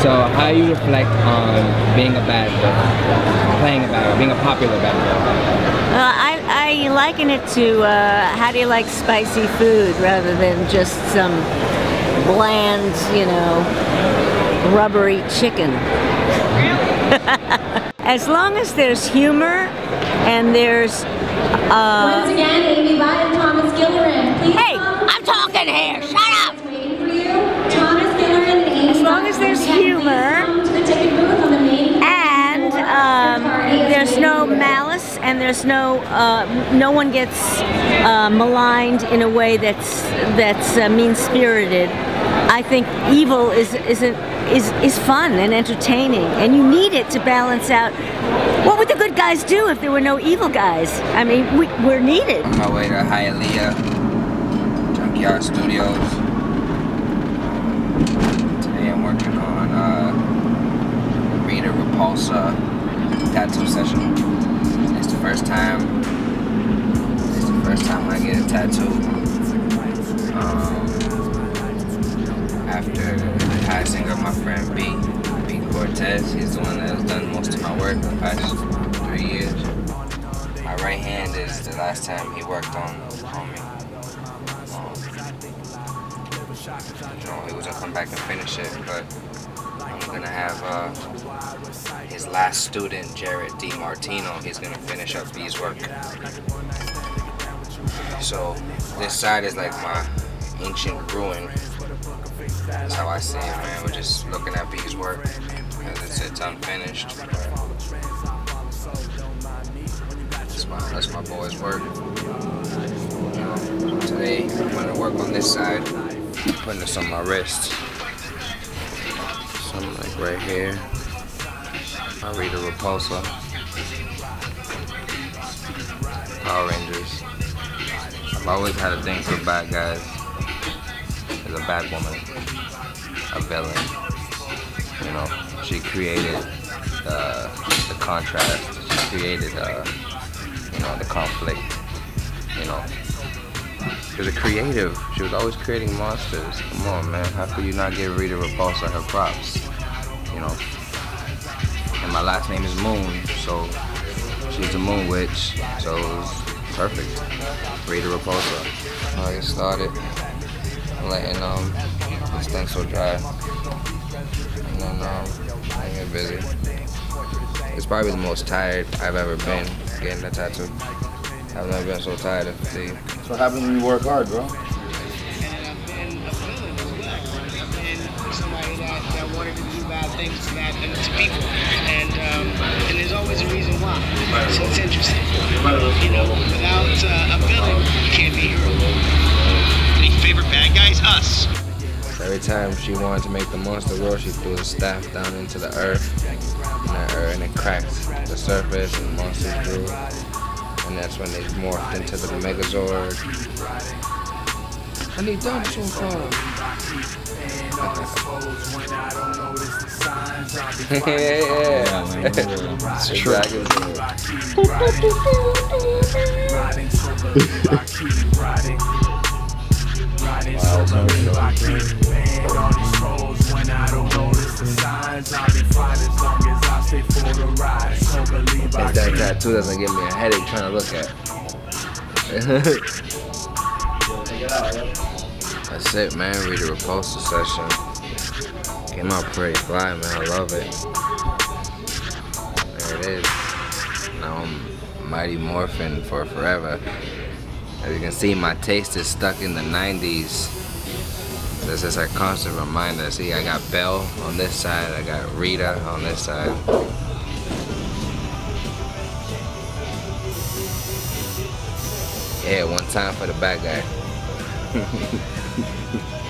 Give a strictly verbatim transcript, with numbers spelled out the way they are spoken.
So how do you reflect on being a bad girl, playing a bad girl, being a popular bad girl? Well, I, I liken it to uh, how do you like spicy food rather than just some bland, you know, rubbery chicken. As long as there's humor and there's uh, once again, Amy Butt and Thomas Gillerin. Please hey, come. I'm talking here. Shut up. Waiting for you, Thomas Gillerin and Amy. As long as there's humor come to the ticket booth on the main and um, there's no malice and there's no uh, no one gets uh, maligned in a way that's that's uh, mean-spirited. I think evil is isn't is is fun and entertaining, and you need it to balance out. What would the good guys do if there were no evil guys? I mean, we, we're needed. On my way to Hialeah Junkyard Studios. Today I'm working on uh, Rita Repulsa tattoo session. It's the first time. It's the first time I get a tattoo. Um, after the passing of my friend B, B Cortez, he's the one that has done most of my work the past three years. My right hand is the last time he worked on, on me. Um, you know, he was gonna come back and finish it, but I'm gonna have uh, his last student, Jared D. Martino, he's gonna finish up B's work. So this side is like my ancient ruin. That's how I see it, man. We're just looking at B's work because it's, it's unfinished. That's my, that's my boy's work. Today, I'm gonna work on this side. I'm putting this on my wrist. Something like right here. I read a Repulsa. Power Rangers. I've always had a thing for bad guys. There's a bad woman, a villain. You know, she created uh, the contrast. She created, uh, you know, the conflict. You know, she was a creative. She was always creating monsters. Come on, man. How could you not give Rita Repulsa her props? You know. And my last name is Moon, so she's a Moon Witch. So it's perfect. Rita Repulsa. I'll get started. I'm letting um the stencil dry, and then um I get busy. It's probably the most tired I've ever been getting a tattoo. I've never been so tired of the. That's what happens when you work hard, bro. And I've been a villain as well. I've been somebody that, that wanted to do bad things to that and to people, and um, and there's always a reason why. So it's interesting. You know, without uh, a villain, you can't be a hero. Any favorite bad guys? Us. Every time she wanted to make the monster roar, she threw the staff down into the earth, and, the earth, and it cracked the surface, and the monsters grew. And that's when they morphed into the Megazord. And he done so far. yeah, yeah. It's true. If that tattoo doesn't give me a headache trying to look at. That's it, man. Rita Repulsa session. Came out pretty fly, man. I love it. There it is. Now I'm Mighty Morphin for forever. As you can see, my taste is stuck in the nineties. This is a constant reminder. See, I got Belle on this side, I got Rita on this side. Yeah, one time for the bad guy.